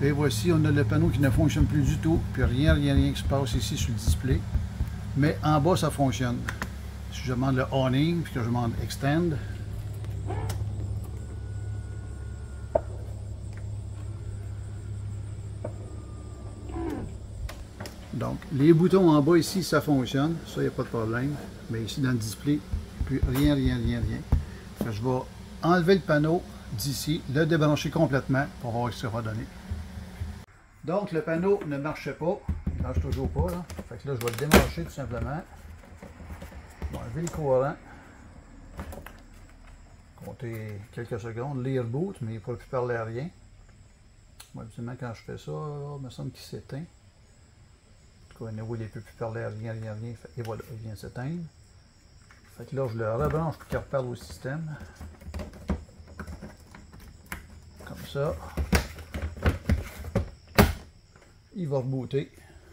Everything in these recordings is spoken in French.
Et voici, on a le panneau qui ne fonctionne plus du tout, puis rien qui se passe ici sur le display. Mais en bas, ça fonctionne. Si je demande le awning, puis que je demande extend, donc, les boutons en bas ici, ça fonctionne. Ça, il n'y a pas de problème. Mais ici, dans le display, plus rien. Fait que je vais enlever le panneau d'ici, le débrancher complètement pour voir ce que ça va donner. Donc, le panneau ne marchait pas. Il ne marche toujours pas, là. Fait que là, je vais le débrancher tout simplement. Je vais enlever le courant. Compter quelques secondes. Lire boot, mais il ne pourra plus parler à rien. Moi, habituellement, quand je fais ça, il me semble qu'il s'éteint. En tout cas, il ne peut plus parler à rien. Et voilà, il vient de s'éteindre. Fait que là, je le rebranche pour qu'il reparle au système. Comme ça. Il va rebooter.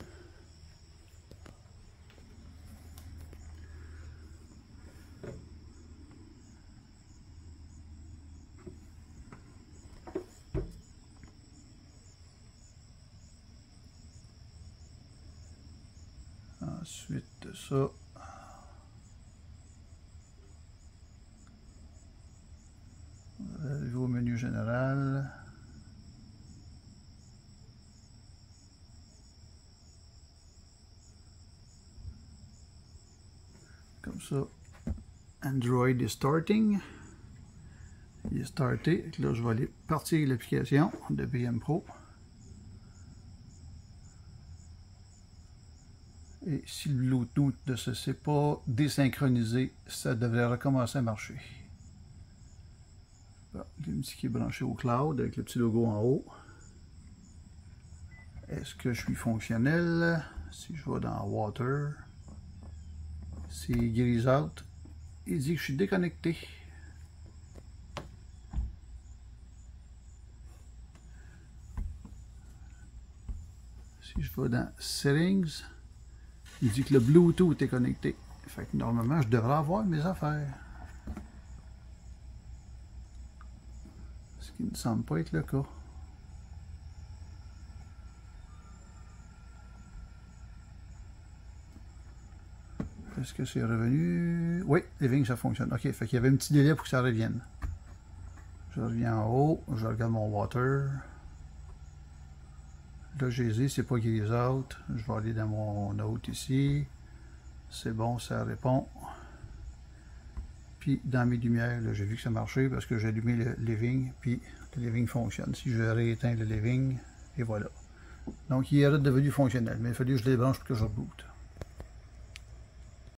Ensuite de ça, au menu général. Comme ça, Android est starting. Il est starté. Là, je vais aller partir l'application de BM Pro. Et si le Bluetooth ne se s'est pas désynchronisé, ça devrait recommencer à marcher. Bon, il y a un petit qui est branché au cloud avec le petit logo en haut. Est-ce que je suis fonctionnel? Si je vais dans Water, c'est Grise Out. Il dit que je suis déconnecté. Si je vais dans Settings, il dit que le Bluetooth est connecté. Fait que normalement, je devrais avoir mes affaires. Ce qui ne semble pas être le cas. Est-ce que c'est revenu? Oui, Living, ça fonctionne. OK, fait qu'il y avait un petit délai pour que ça revienne. Je reviens en haut, je regarde mon Water. Là, j'ai dit, c'est pas Grise Out. Je vais aller dans mon Note ici. C'est bon, ça répond. Puis, dans mes lumières, j'ai vu que ça marchait parce que j'ai allumé le Living, puis le Living fonctionne. Si je rééteins le Living, et voilà. Donc, il est devenu fonctionnel, mais il a fallu que je les branche pour que je reboot.